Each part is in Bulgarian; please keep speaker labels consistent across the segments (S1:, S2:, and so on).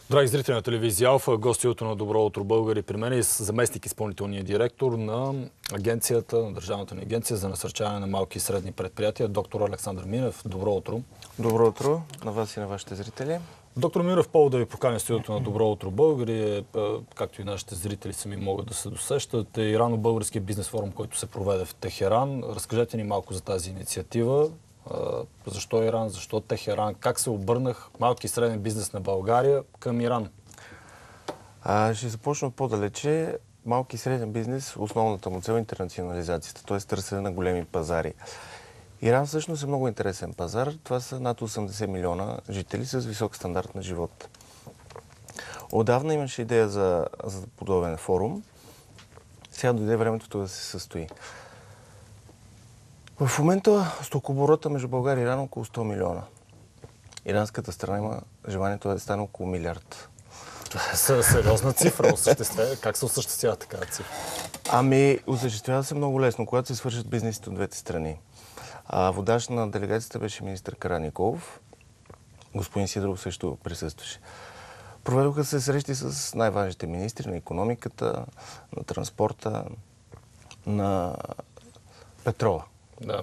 S1: Драги зрители на телевизия Алфа, гостието на Добро утро българи при мен е заместник изпълнителния директор на агенцията, на Държавната ни агенция за насърчаване на малки и средни предприятия, доктор Александър Минев. Добро утро.
S2: Добро утро на вас и на вашите зрители.
S1: Доктор Минев, повод да ви поканя в студиото на Добро утро българи е, както и нашите зрители сами могат да се досещат, е Ирано-българския бизнес форум, който се проведе в Техеран. Разкажете ни малко за тази инициатива. Защо Иран, защо Техеран, как се обърнах малки и среден бизнес на България към Иран?
S2: Ще започна по-далече. Малки и среден бизнес, основната му цел е интернационализацията, т.е. търсене на големи пазари. Иран всъщност е много интересен пазар. Това са над 80 милиона жители с висок стандарт на живот. Отдавна имаше идея за подобен форум. Сега дойде времето да се състои. В момента стокооборота между България и Иран е около 100 милиона. Иранската страна има желанието да стане около милиард.
S1: Това е сериозна цифра. Как се осъществява такава цифра?
S2: Осъществява се много лесно, когато се свършат бизнесите от двете страни. Водащ на делегацията беше министър Караниколов. Господин Сидоров също присъстваше. Проведоха се срещи с най-важните министри на икономиката, на транспорта, на петрола.
S1: Да.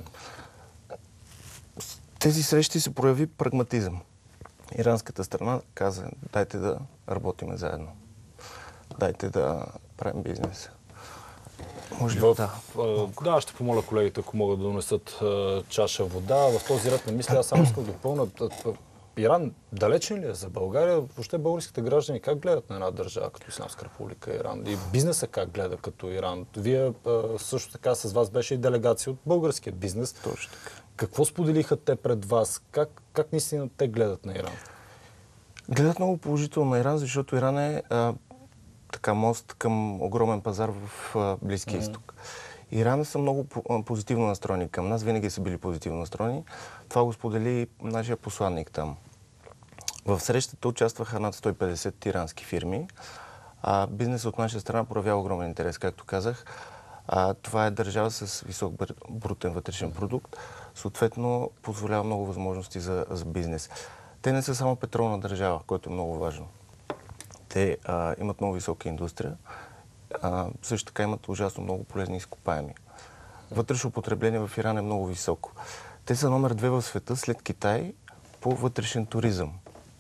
S2: Тези срещи се прояви прагматизъм. Иранската страна каза, дайте да работиме заедно. Дайте да правим бизнес. Може ли?
S1: Да, ще помоля колегите, ако могат да донесат чаша вода. В този ред на мисля, аз само искам да допълня. Иран далечен ли е за България? Въобще българските граждани как гледат на една държава като Ислямска република Иран? И бизнеса как гледа като Иран? Вие също така с вас беше и делегация от българския бизнес.
S2: Точно така.
S1: Какво споделиха те пред вас? Как наистина те гледат на Иран?
S2: Гледат много положително на Иран, защото Иран е мост към огромен пазар в Близкия изток. Иран са много позитивно настроени към нас, винаги са били позитивно настроени. Това го сподели нашия посланник там. В срещата участваха над 150 ирански фирми. Бизнесът от наша страна проявява огромен интерес, както казах. Това е държава с висок брутен вътрешен продукт. Съответно, позволява много възможности за бизнес. Те не са само петролна държава, което е много важно. Те имат много висока индустрия. Също така имат ужасно много полезни изкопаеми. Вътрешно потребление в Иран е много високо. Те са номер 2 в света след Китай по вътрешен туризъм.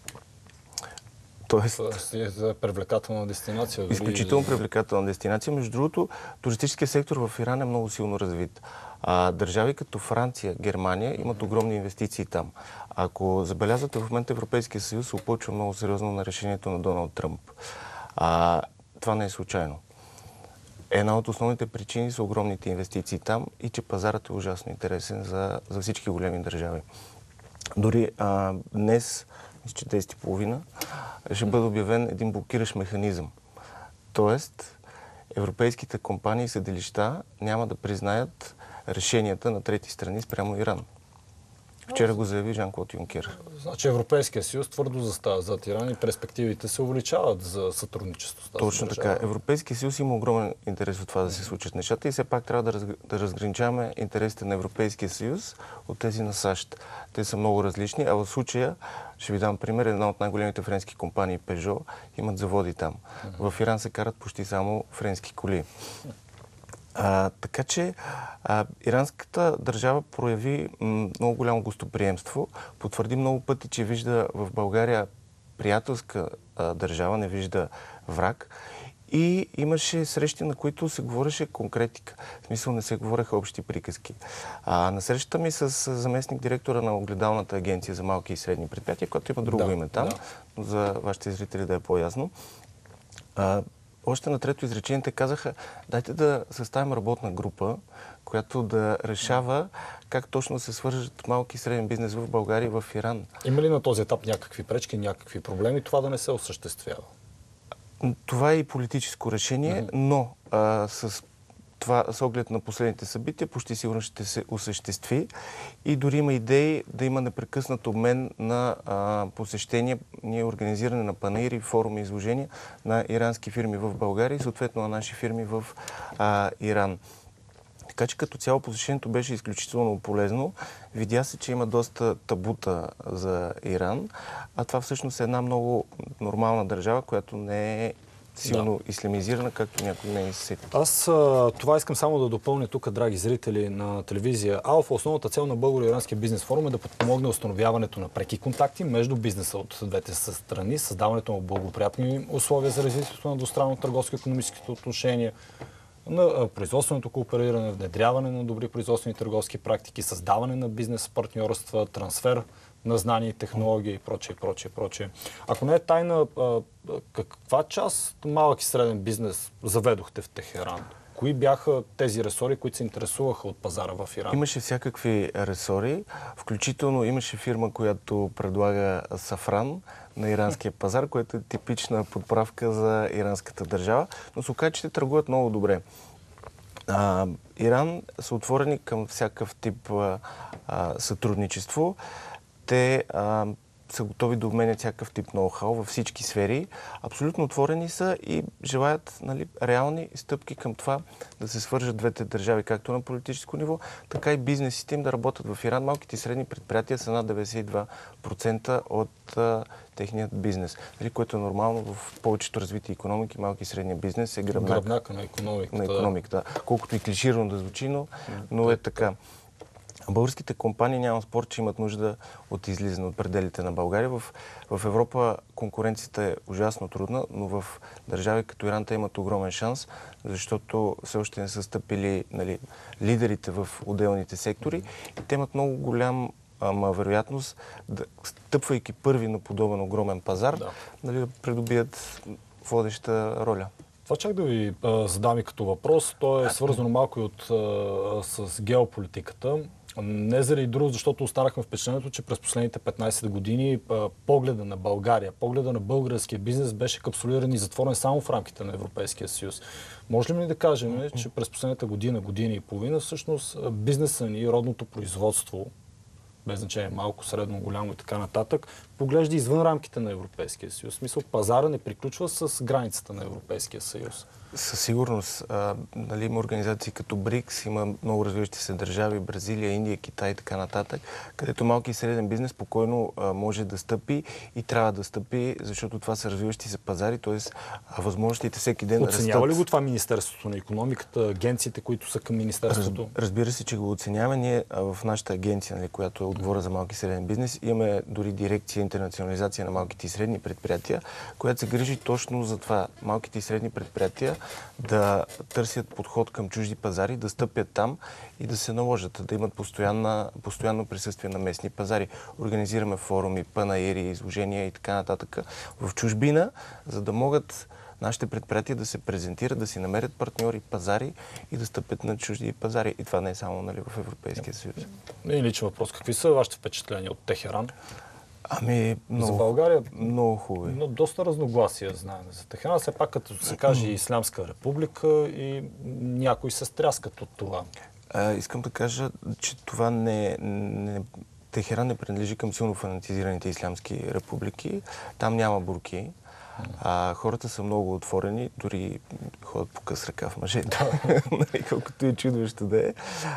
S1: Тоест е привлекателна дестинация.
S2: Изключително привлекателна дестинация. Между другото, туристическия сектор в Иран е много силно развит. Държави като Франция, Германия имат огромни инвестиции там. Ако забелязвате, в момента Европейския съюз се опълчва много сериозно на решението на Доналд Тръмп. Това не е случайно. Една от основните причини са огромните инвестиции там и че пазарът е ужасно интересен за всички големи държави. Дори днес, мисля, че 10:30, ще бъде обявен един блокиращ механизъм. Тоест, европейските компании и съдилища няма да признаят решенията на трети страни спрямо Иран. Вчера го заяви Жан-Клод Юнкер.
S1: Значи Европейския съюз твърдо застава зад Иран и перспективите се увеличават за сътрудничество с тази
S2: Точно
S1: държава.
S2: така. Европейския съюз има огромен интерес от това да се случат нещата и все пак трябва да разграничаваме интересите на Европейския съюз от тези на САЩ. Те са много различни, а в случая, ще ви дам пример, една от най-големите френски компании, Peugeot, имат заводи там. В Иран се карат почти само френски коли. Така че иранската държава прояви много голямо гостоприемство, потвърди много пъти, че вижда в България приятелска държава, не вижда враг. И имаше срещи, на които се говореше конкретика. В смисъл не се говореха общи приказки. На срещата ми с заместник директора на Огледалната агенция за малки и средни предприятия, който има друго име там, но за вашите зрители да е по-ясно, още на трето изречение те казаха, дайте да съставим работна група, която да решава как точно се свържат малки и среден бизнес в България и в Иран.
S1: Има ли на този етап някакви пречки, някакви проблеми, това да не се осъществява?
S2: Това е и политическо решение, но с оглед на последните събития почти сигурно ще се осъществи и дори има идеи да има непрекъснат обмен на посещения, организиране на панаири, форуми, изложения на ирански фирми в България и съответно на наши фирми в Иран. Така че като цяло посещението беше изключително полезно. Видя се, че има доста табута за Иран, а това всъщност е една много нормална държава, която не е силно ислямизирана, както някой не се сети.
S1: Аз това искам само да допълня тук, драги зрители на телевизия Алфа. Основната цел на Българо-иранския бизнес форум е да подпомогне установяването на преки контакти между бизнеса от двете страни, създаването на благоприятни условия за развитието на двустранно търговско-икономическите отношения, на производственото коопериране, внедряване на добри производствени търговски практики, създаване на бизнес партньорства, трансфер на знания и технологии и прочее. Ако не е тайна, каква част малък и среден бизнес заведохте в Техеран? Кои бяха тези ресори, които се интересуваха от пазара в Иран?
S2: Имаше всякакви ресори, включително имаше фирма, която предлага сафран на иранския пазар, което е типична подправка за иранската държава, но се оказа, че те търгуват много добре. Иран са отворени към всякакъв тип сътрудничество. Те са готови да обменят всякакъв тип ноу-хау във всички сфери. Абсолютно отворени са и желаят реални стъпки към това да се свържат двете държави, както на политическо ниво, така и бизнесите им да работят в Иран. Малките и средни предприятия са над 92% от техният бизнес, което е нормално в повечето развити икономики. Малки и средния бизнес е
S1: гръбнака на икономиката.
S2: Колкото и клиширано да звучи, но е така. Българските компании, нямам спор, че имат нужда от излизане от пределите на България. В Европа конкуренцията е ужасно трудна, но в държави като Иран те имат огромен шанс, защото все още не са стъпили лидерите в отделните сектори и те имат много голям вероятност, стъпвайки първи на подобен огромен пазар, да придобият водеща роля.
S1: Това чак да ви задам и като въпрос. То е свързано малко и с геополитиката. Не заради друго, защото останахме впечатлението, че през последните 15 години погледа на България, погледа на българския бизнес беше капсулиран и затворен само в рамките на Европейския съюз. Може ли да кажем, че през последната година и половина, всъщност бизнеса ни, родното производство, без значение малко, средно, голямо и така нататък, поглежда извън рамките на Европейския съюз? В смисъл, пазара не приключва с границата на Европейския съюз.
S2: Със сигурност. Има организации като БРИКС, има много развиващи се държави, Бразилия, Индия, Китай и така нататък, където малки и среден бизнес спокойно може да стъпи и трябва да стъпи, защото това са развиващи се пазари, т.е. възможностите всеки ден растат.
S1: Оценява ли го това Министерството на икономиката, агенциите, които са към Министерството?
S2: Разбира се, че го оценяваме. Ние в нашата агенция, която е отговора за малки и среден бизнес, имаме дори дирекция интернационализация на малките и средни предприятия, която се грижи точно за това малките и средни предприятия да търсят подход към чужди пазари, да стъпят там и да се наложат, да имат постоянно присъствие на местни пазари. Организираме форуми, панаири, изложения и така нататък в чужбина, за да могат нашите предприятия да се презентират, да си намерят партньори, пазари и да стъпят на чужди пазари. И това не е само в Европейския съюз.
S1: И личен въпрос. Какви са вашите впечатления от Техеран?
S2: За
S1: България
S2: много хубави.
S1: Но доста разногласия знаем за Техеран. Все пак, като се каже Ислямска република и някои се стряскат от това.
S2: Искам да кажа, че това Техеран не принадлежи към силно фанатизираните ислямски републики. Там няма бурки. Хората са много отворени, дори ходят по къс ръкав мъжете, колкото и чудващо да е.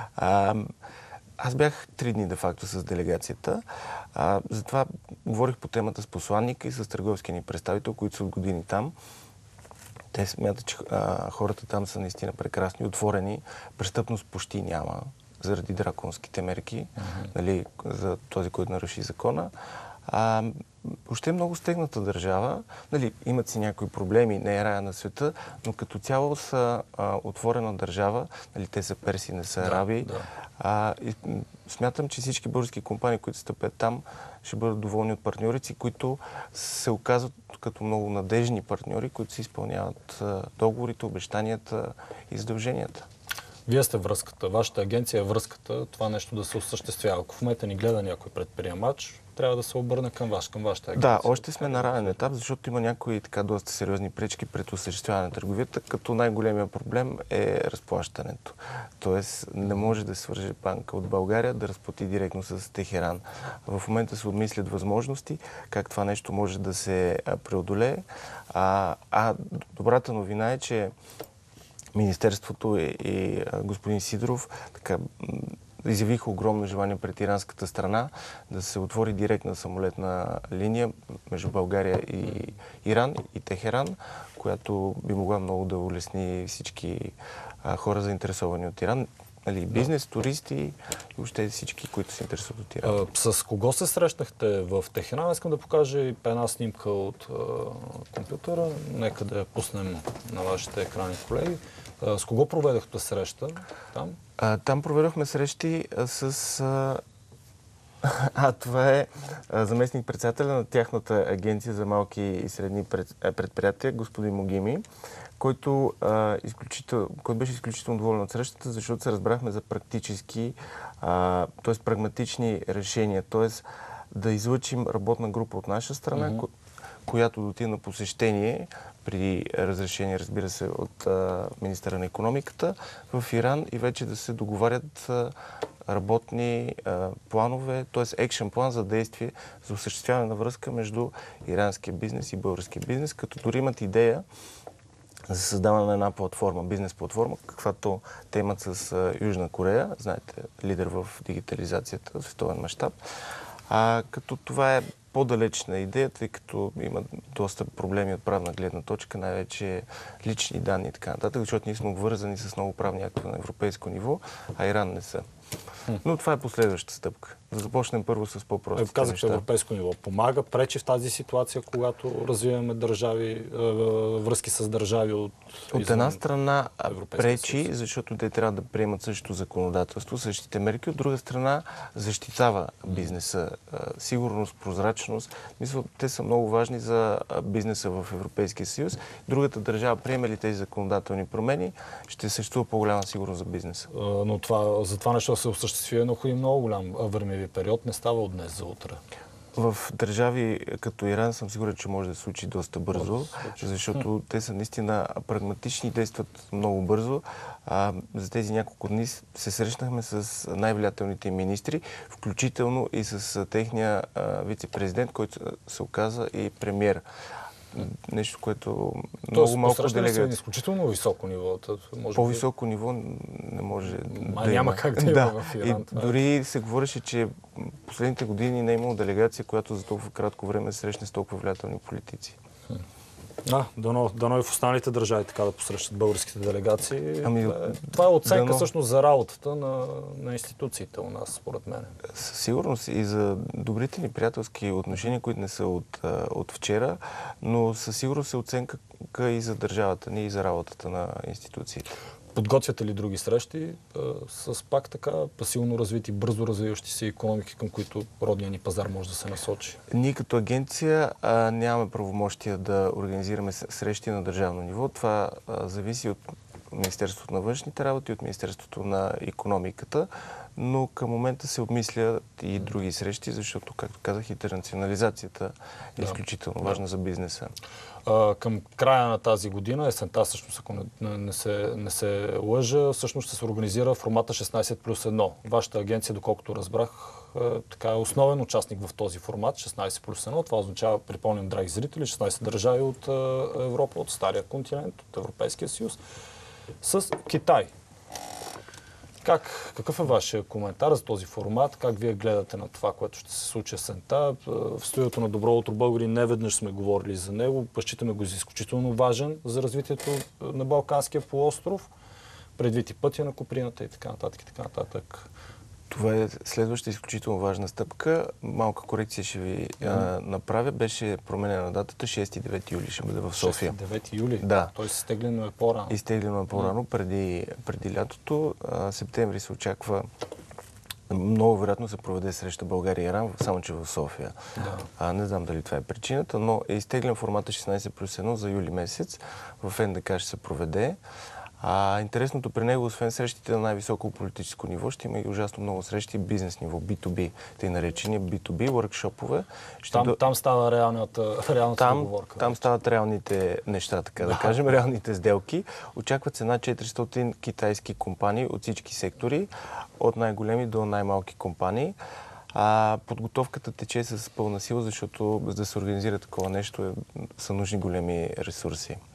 S2: Аз бях 3 дни де-факто с делегацията. Затова говорих по темата с посланника и с търговския ни представител, които са от години там. Те смятат, че хората там са наистина прекрасни, отворени. Престъпност почти няма, заради драконските мерки, за този, който наруши закона. Въобще е много стегната държава. Имат си някои проблеми, не е рая на света, но като цяло са отворена държава. Те са перси, не са араби. И смятам, че всички български компании, които стъпят там, ще бъдат доволни от партньорици, които се оказват като много надежни партньори, които си изпълняват договорите, обещанията и задълженията.
S1: Вие сте връзката, вашата агенция е връзката, това нещо да се осъществява. Ако в момента ни гледа някой предприемач, трябва да се обърне към вашата агенция.
S2: Да, още сме на равен етап, защото има някои доста сериозни пречки пред осъществяване на търговията, като най-големия проблем е разплащането. Тоест не може да свърже банка от България да разплати директно с Техеран. В момента се обмислят възможности, как това нещо може да се преодолее. Добрата новина е, че Министерството и господин Сидоров така изявиха огромно желание пред иранската страна да се отвори директна самолетна линия между България и Иран и Техеран, която би могла много да улесни всички хора заинтересовани от Иран. Бизнес, туристи и въобще всички, които се интересуват от Иран.
S1: С кого се срещнахте в Техеран? Искам да покажа и една снимка от компютъра. Нека да я пуснем на вашите екрани, колеги. С кого проведохте среща там?
S2: Там проведохме срещи с... това е заместник-председателя на тяхната агенция за малки и средни предприятия, господин Могими, който беше изключително доволен от срещата, защото се разбрахме за практически, т.е. прагматични решения, т.е. да излъчим работна група от наша страна, която да отиде на посещение при разрешение, разбира се, от министъра на икономиката в Иран и вече да се договарят работни планове, т.е. екшен план за действие за осъществяване на връзка между иранския бизнес и българския бизнес, като дори имат идея за създаване на една платформа, бизнес платформа, каквато те имат с Южна Корея, знаете, лидер в дигитализацията в световен мащаб. Като това е по-далечна идея, тъй като има доста проблеми от правна гледна точка, най-вече лични данни и така нататък, защото ние сме обвързани с много правни актове на европейско ниво, а Иран не са. Но това е последваща стъпка. Да започнем първо с по-простите
S1: казахте
S2: неща.
S1: европейско ниво. Помага, пречи в тази ситуация, когато развиваме връзки с държави
S2: от една страна пречи, защото те трябва да приемат същото законодателство, същите мерки. От друга страна защитава бизнеса. Сигурност, прозрачност. Мисля, те са много важни за бизнеса в Европейския съюз. Другата държава приеме ли тези законодателни промени, ще съществува по-голяма сигурност за бизнеса.
S1: Но за това нещо да се осъществи е необходим много голям времеви период. Не става от днес за утре.
S2: В държави като Иран съм сигурен, че може да се случи доста бързо, защото те са наистина прагматични и действат много бързо. За тези няколко дни се срещнахме с най-влиятелните министри, включително и с техния вице-президент, който се оказа и премиер. Нещо, което много малко делегация.
S1: На изключително високо ниво.
S2: По-високо ниво не може да
S1: няма как да има в Иран.
S2: Дори се говореше, че последните години не е имало делегация, която за толкова кратко време срещне с толкова влиятелни политици.
S1: Дано и в останалите държави така да посрещат българските делегации. Това е оценка всъщност за работата на институциите у нас, според мен.
S2: Със сигурност и за добрите ни приятелски отношения, които не са от вчера, но със сигурност е оценка и за държавата ни, и за работата на институциите.
S1: Подготвяте ли други срещи с пак така пасивно развити, бързо развиващи се икономики, към които родния ни пазар може да се насочи?
S2: Ние като агенция нямаме правомощия да организираме срещи на държавно ниво. Това зависи от Министерството на външните работи, от Министерството на икономиката, но към момента се обмислят и други срещи, защото, както казах, интернационализацията е изключително важна за бизнеса.
S1: Към края на тази година, есента, всъщност, ако не се лъжа, всъщност ще се организира формата 16+1. Вашата агенция, доколкото разбрах, е основен участник в този формат 16+1. Това означава, припомням, драги зрители, 16 държави от Европа, от Стария континент, от Европейския съюз, с Китай. Какъв е вашия коментар за този формат? Как вие гледате на това, което ще се случи есента? В студиото на Добро утро, българи, не веднъж сме говорили за него. Считаме го за изключително важен за развитието на Балканския полуостров, предвид и пътя на Куприната и така нататък, и така нататък.
S2: Това е следваща изключително важна стъпка. Малка корекция ще ви направя. Беше променена датата. 6 и 9 юли ще бъде в София.
S1: 6 и 9 юли?
S2: Да.
S1: Тоест изтеглено е по-рано.
S2: Изтеглено е по-рано, преди лятото. Септември се очаква, много вероятно се проведе среща България-Иран, само че в София. Да. Не знам дали това е причината, но е изтеглен формата 16+1 за юли месец. В НДК ще се проведе. Интересното при него, освен срещите на най-високо политическо ниво, ще има и ужасно много срещи бизнес ниво, B2B, тъй наречени B2B, workshопове.
S1: Там става реалната договорка.
S2: Там стават реалните неща, така да кажем, реалните сделки. Очакват се над 400 китайски компании от всички сектори, от най-големи до най-малки компании. Подготовката тече с пълна сила, защото за да се организира такова нещо са нужни големи ресурси.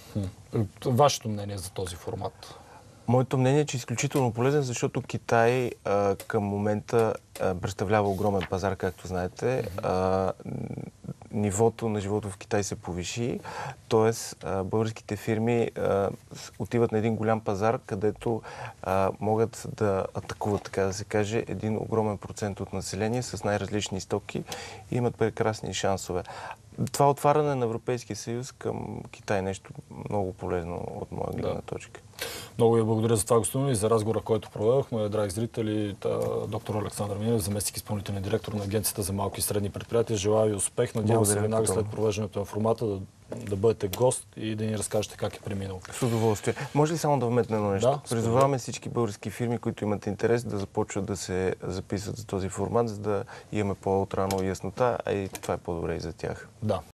S1: Вашето мнение за този формат?
S2: Моето мнение е, че е изключително полезен, защото Китай към момента представлява огромен пазар, както знаете. Нивото на живота в Китай се повиши, т.е. българските фирми отиват на един голям пазар, където могат да атакуват, така да се каже, един огромен процент от население с най-различни стоки и имат прекрасни шансове. Това отваряне на Европейския съюз към Китай е нещо много полезно от моя гледна точка.
S1: Много ви благодаря за това, господин, и за разговора, който проведохме. Драги зрители, доктор Александър Минев, заместник изпълнителен директор на Агенцията за малки и средни предприятия. Желая ви успех. Надявам се веднага след провеждането на формата да бъдете гост и да ни разкажете как е преминал.
S2: С удоволствие. Може ли само да вметна едно нещо?
S1: Да,
S2: призоваваме всички български фирми, които имат интерес, да започват да се записват за този формат, за да имаме по-отрано яснота, а и това е по-добре и за тях.
S1: Да.